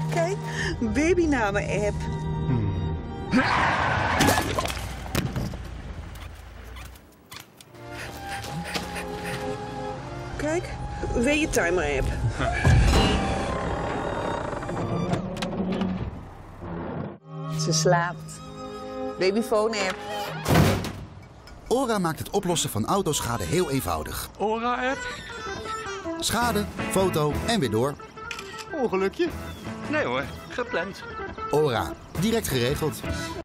Kijk, babynamen-app. Kijk, weeëntimer-app. Ze slaapt. Babyphone-app. Ora maakt het oplossen van autoschade heel eenvoudig. Ora-app? Schade, foto en weer door. Ongelukje? Nee hoor, gepland. Ora, direct geregeld.